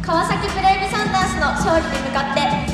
川崎ブレイブサンダースの勝利に向かって